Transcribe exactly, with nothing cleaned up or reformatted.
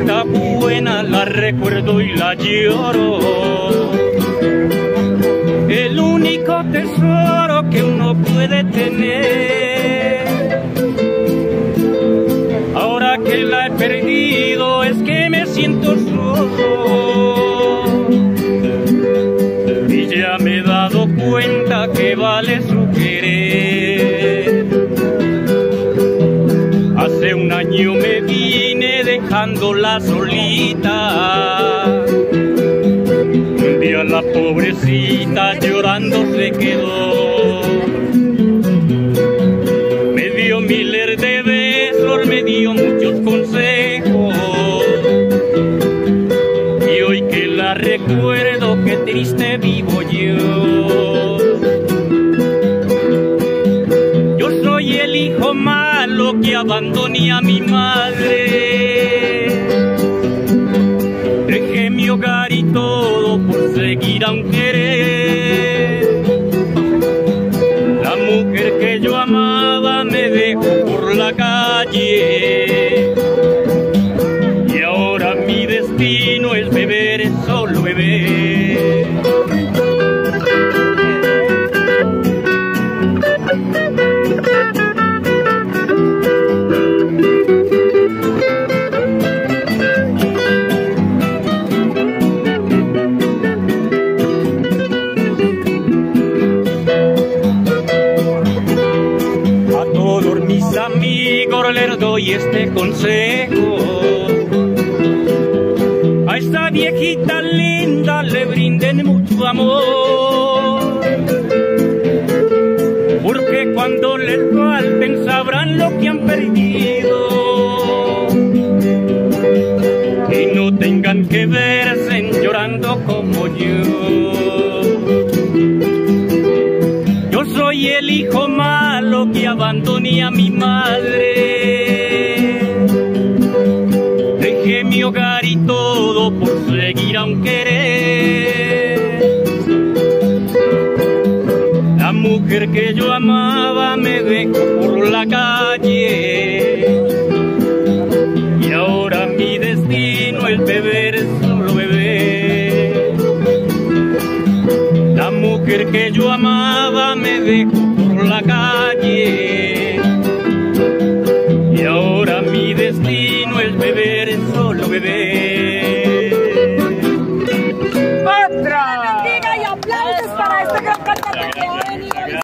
está buena, la recuerdo y la lloro. El único tesoro que uno puede tener, ahora que la he perdido, es que me siento solo. Y ya me he dado cuenta que vale su querer. Hace un año me vine dejándola solita. Un día la pobrecita llorando se quedó. Me dio miles de besos, me dio muchos consejos. Y hoy que la recuerdo, qué triste vivo yo. Yo soy el hijo malo que abandoné a mi madre. Dejé mi hogar y todo por seguir a un querer. La mujer que yo amaba me dejó por la calle. Y ahora mi destino es beber, solo beber. Amigos, les doy este consejo. A esta viejita linda le brinden mucho amor, porque cuando les falten sabrán lo que han perdido y no tengan que verse llorando como yo. Yo soy el hijo malo que abandoné a mi madre. Dejé mi hogar y todo por seguir a un querer. La mujer que yo amaba me dejó por la calle. Y ahora mi destino es beber, solo beber. La mujer que yo amaba me dejó por la calle. Y ahora mi destino es beber, solo beber.